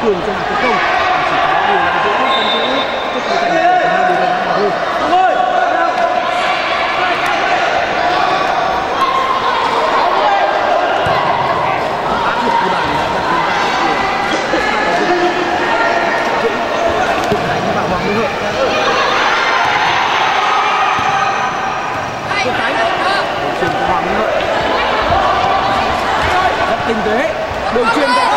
cường trong hàng tấn công, chỉ có điều là giữ chân giữ trước khi giành được hai điều mà thôi. Áp lực của bàn đã đặt ra của đánh vào Hoàng Minh Hợi. Quốc Khánh chuyển của Hoàng Minh Hợi rất tinh tế, đường chuyền